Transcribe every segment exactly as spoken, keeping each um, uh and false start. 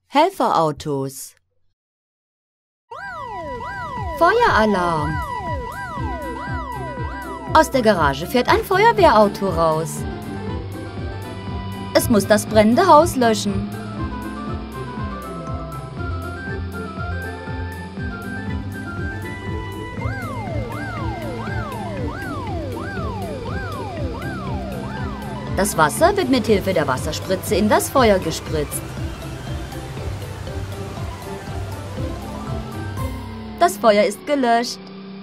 Helferautos. Feueralarm. Aus der Garage fährt ein Feuerwehrauto raus. Es muss das brennende Haus löschen. Das Wasser wird mit Hilfe der Wasserspritze in das Feuer gespritzt. Das Feuer ist gelöscht.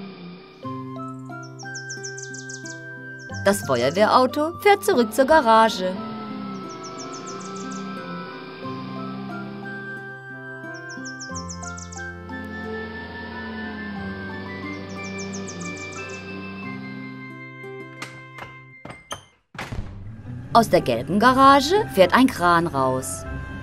Das Feuerwehrauto fährt zurück zur Garage. Aus der gelben Garage fährt ein Kran raus.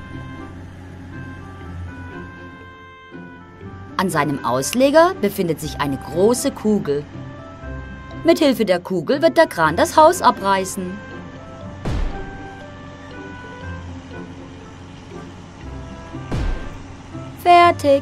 An seinem Ausleger befindet sich eine große Kugel. Mit Hilfe der Kugel wird der Kran das Haus abreißen. Fertig!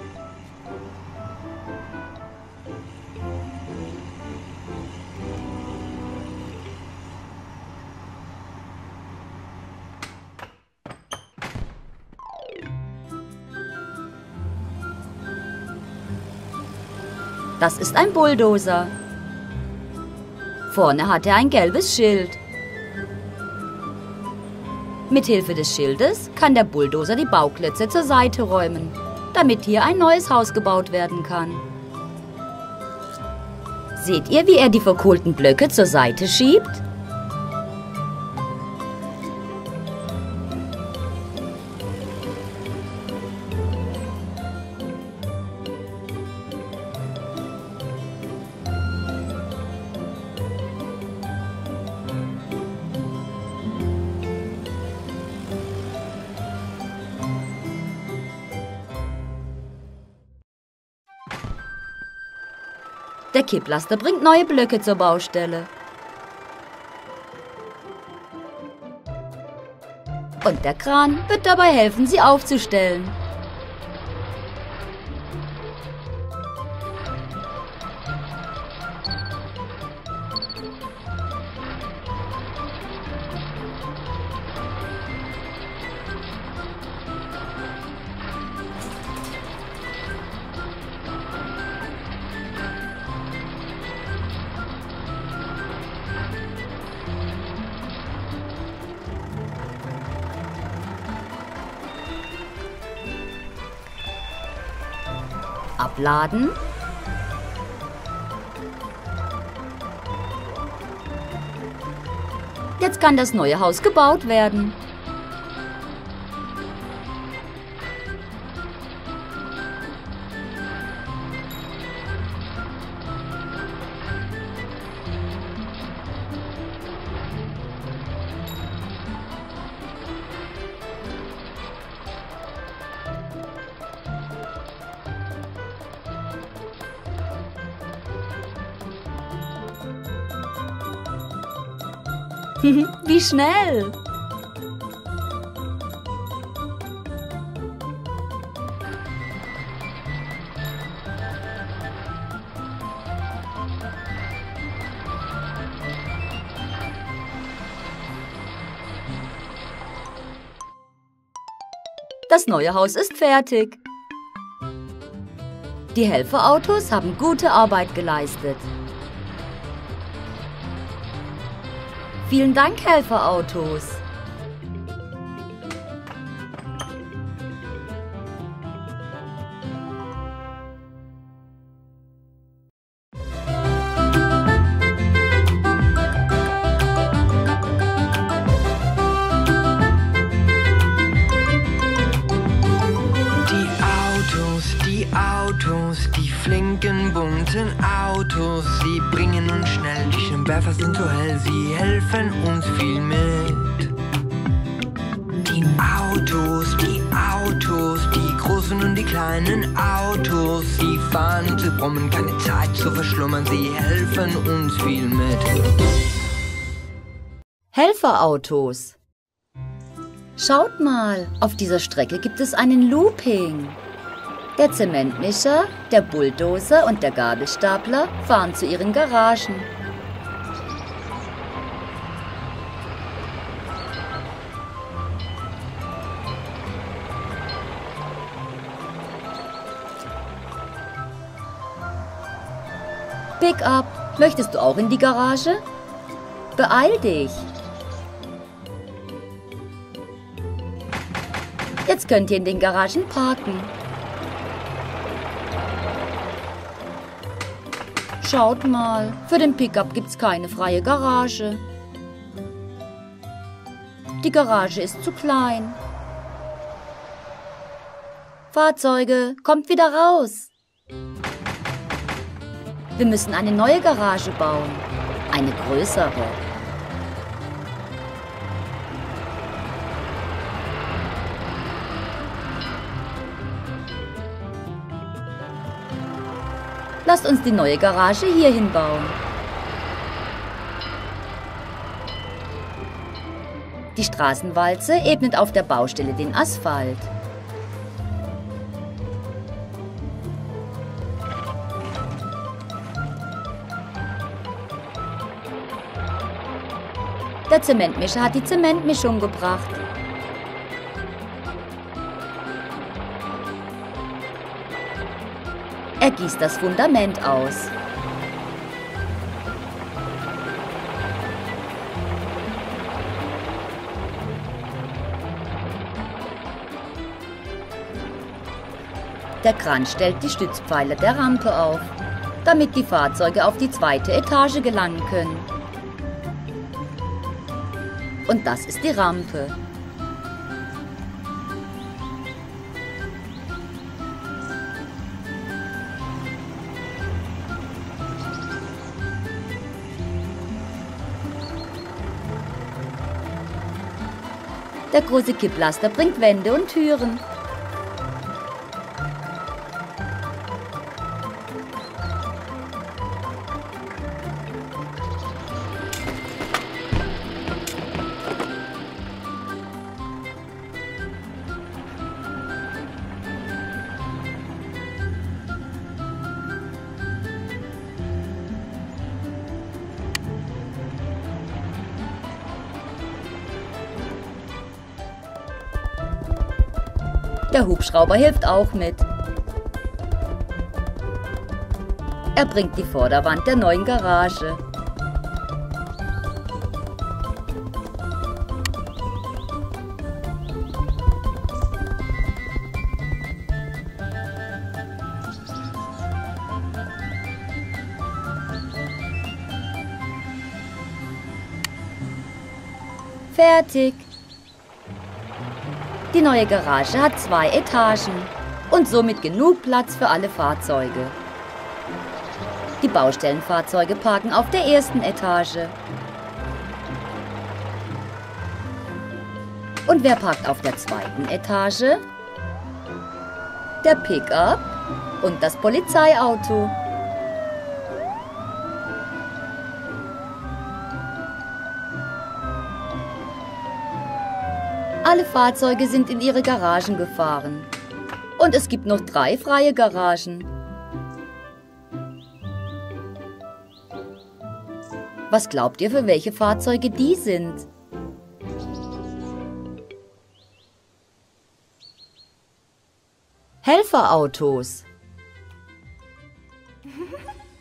Das ist ein Bulldozer. Vorne hat er ein gelbes Schild. Mit Hilfe des Schildes kann der Bulldozer die Bauklötze zur Seite räumen, damit hier ein neues Haus gebaut werden kann. Seht ihr, wie er die verkohlten Blöcke zur Seite schiebt? Der Kipplaster bringt neue Blöcke zur Baustelle. Und der Kran wird dabei helfen, sie aufzustellen. Abladen. Jetzt kann das neue Haus gebaut werden. Wie schnell! Das neue Haus ist fertig. Die Helferautos haben gute Arbeit geleistet. Vielen Dank, Helferautos. Die flinken, bunten Autos, sie bringen uns schnell, die Scheinwerfer sind so hell, sie helfen uns viel mit. Die Autos, die Autos, die großen und die kleinen Autos, sie fahren und sie brummen, keine Zeit zu verschlummern, sie helfen uns viel mit. Helferautos. Schaut mal, auf dieser Strecke gibt es einen Looping. Der Zementmischer, der Bulldozer und der Gabelstapler fahren zu ihren Garagen. Pickup, möchtest du auch in die Garage? Beeil dich! Jetzt könnt ihr in den Garagen parken. Schaut mal, für den Pickup gibt's keine freie Garage. Die Garage ist zu klein. Fahrzeuge, kommt wieder raus! Wir müssen eine neue Garage bauen. Eine größere. Lasst uns die neue Garage hier hinbauen. Die Straßenwalze ebnet auf der Baustelle den Asphalt. Der Zementmischer hat die Zementmischung gebracht. Er gießt das Fundament aus. Der Kran stellt die Stützpfeiler der Rampe auf, damit die Fahrzeuge auf die zweite Etage gelangen können. Und das ist die Rampe. Der große Kipplaster bringt Wände und Türen. Der Hubschrauber hilft auch mit. Er bringt die Vorderwand der neuen Garage. Fertig. Die neue Garage hat zwei Etagen und somit genug Platz für alle Fahrzeuge. Die Baustellenfahrzeuge parken auf der ersten Etage. Und wer parkt auf der zweiten Etage? Der Pickup und das Polizeiauto. Alle Fahrzeuge sind in ihre Garagen gefahren. Und es gibt noch drei freie Garagen. Was glaubt ihr, für welche Fahrzeuge die sind? Helferautos.